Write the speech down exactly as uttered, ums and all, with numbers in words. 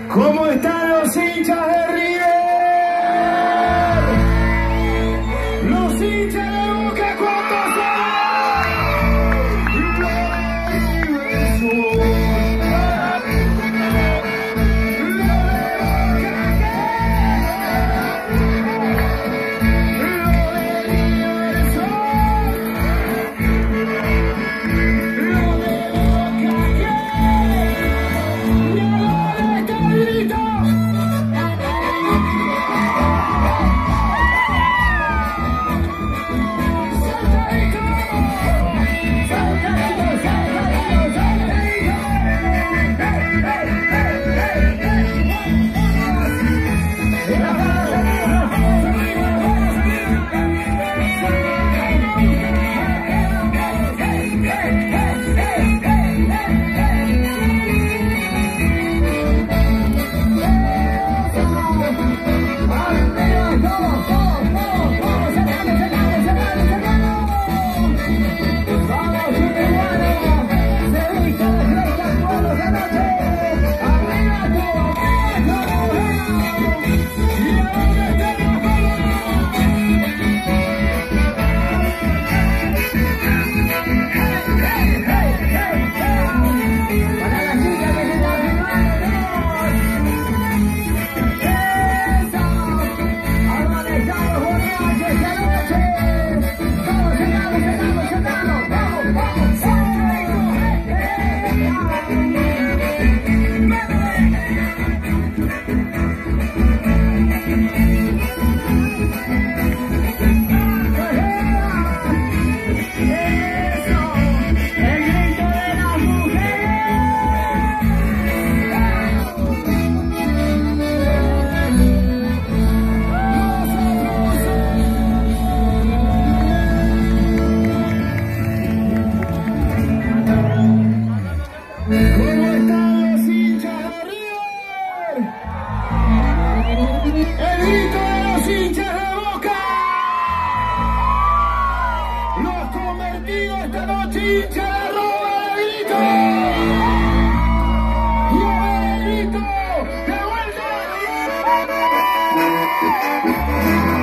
¿Cómo están los hinchas de River? Los hinchas de Boca, ¿cuántos son? El grito de los hinchas de Boca. Los convertidos esta noche hinchas de roba de grito. Y el grito de vuelta.